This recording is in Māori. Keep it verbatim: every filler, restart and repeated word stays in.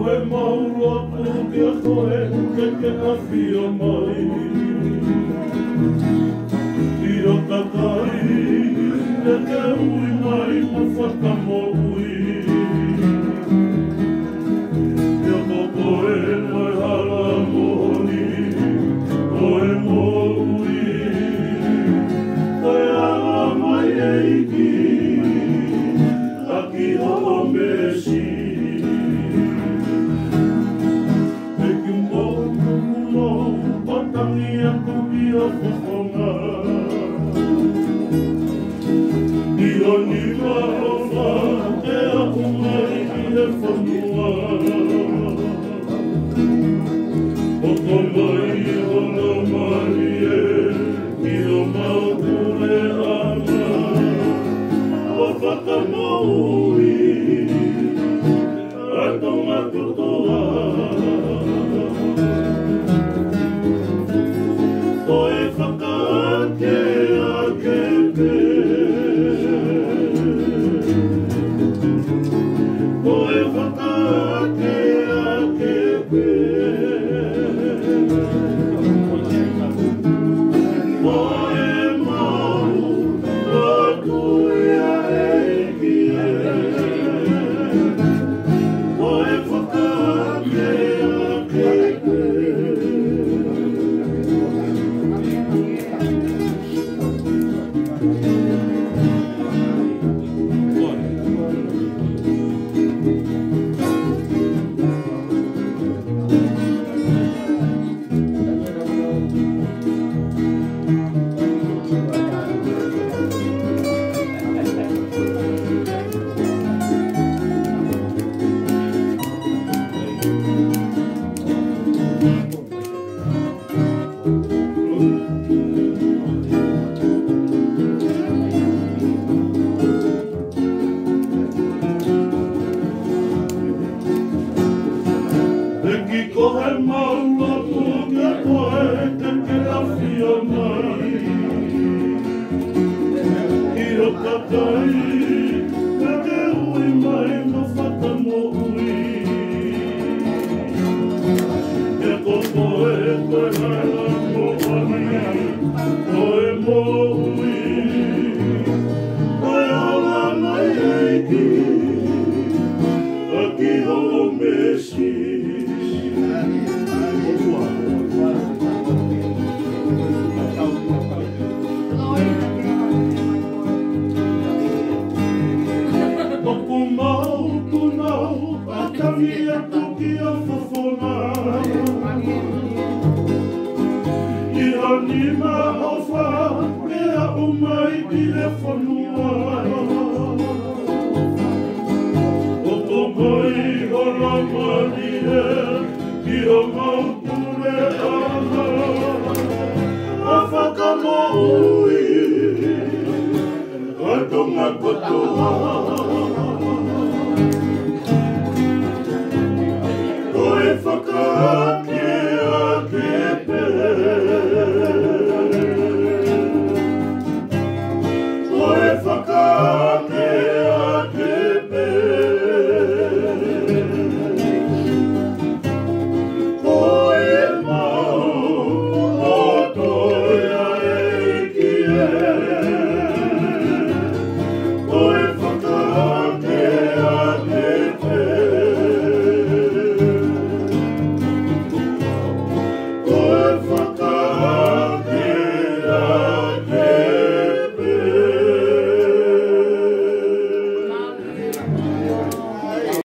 koe maua pukia koe ke ke awhia mai. I o takai, e ke ui mai ma whakamo ui. I o ko koe mai hala mohoni, koe mo ui. Koe ala mai eiki, aki o mesi. Ia whakonga I o ni marofa E a umai I e whanua O ko mai o na mari e I o mautule ana O whakamaui A tonga kutoa Koe whakaake a kepe Koe whakaake a kepe Koe mau a kuia eiki Koe whakaake a kepe Koe maua pukia koe te ke awhia mai I o takai te ke ui mai ma whakamo ui E ko koe koe hala mohani Koe mo ui Koe ala mai eiki Aki o mesi Toku mau tunau Atami a tuki a whawhona I anima o wha E a umai ki le whanua O ko mai o la mani e Ki o mau tule ana A whakamo ui A tonga kotoa